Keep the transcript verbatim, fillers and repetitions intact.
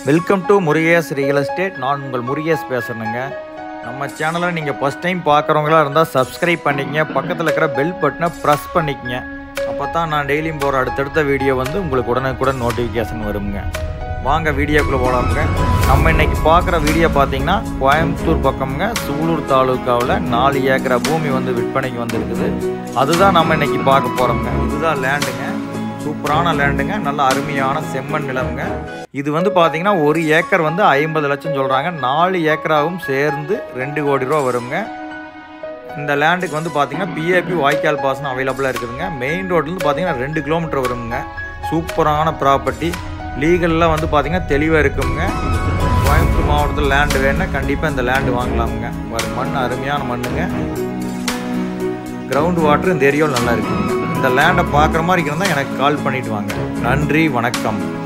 Welcome to Murugesh real estate. நான் உங்கள் முருகேஷ் பேசுகிறேங்க. நம்ம சேனலை நீங்கள் ஃபஸ்ட் டைம் பார்க்குறவங்களா இருந்தால் சப்ஸ்கிரைப் பண்ணிக்கங்க, பக்கத்தில் இருக்கிற பெல் பட்டனை ப்ரெஸ் பண்ணிக்கங்க. அப்போ தான் நான் டெய்லியும் போகிற அடுத்தடுத்த வீடியோ வந்து உங்களுக்கு உடனுக்குடன் நோட்டிஃபிகேஷன் வருங்க. வாங்க வீடியோக்குள்ளே போகலாமுங்க. நம்ம இன்றைக்கி பார்க்குற வீடியோ பார்த்தீங்கன்னா கோயம்புத்தூர் பக்கம்ங்க, சூலூர் தாலுக்காவில் நாலு ஏக்கரா பூமி வந்து விற்பனைக்கு வந்துருக்குது. அதுதான் நம்ம இன்றைக்கி பார்க்க போகிறோங்க. இதுதான் லேண்டுங்க, சூப்பரான லேண்டுங்க, நல்ல அருமையான செம்மண் நிலவுங்க. இது வந்து பார்த்தீங்கன்னா ஒரு ஏக்கர் வந்து ஐம்பது லட்சம் சொல்கிறாங்க. நாலு ஏக்கராவும் சேர்ந்து ரெண்டு கோடி ரூபா வருங்க. இந்த லேண்டுக்கு வந்து பார்த்தீங்கன்னா பிஏபி வாய்க்கால் பாசனம் அவைலபிளாக இருக்குதுங்க. மெயின் ரோட்லேருந்து பார்த்தீங்கன்னா ரெண்டு கிலோமீட்டர் வருங்க. சூப்பரான ப்ராப்பர்ட்டி, லீகல்லாம் வந்து பார்த்தீங்கன்னா தெளிவாக இருக்குங்க. கோயம்புத்தூர் மாவட்டத்தில் லேண்டு வேணுன்னா கண்டிப்பாக இந்த லேண்டு வாங்கலாமுங்க. ஒரு மண் அருமையான மண்ணுங்க. கிரவுண்ட் வாட்டர் இந்த ஏரியாவில் நல்லா இருக்குங்க. இந்த லேண்டை பார்க்குற மாதிரி இருந்தால் எனக்கு கால் பண்ணிவிட்டு வாங்க. நன்றி, வணக்கம்.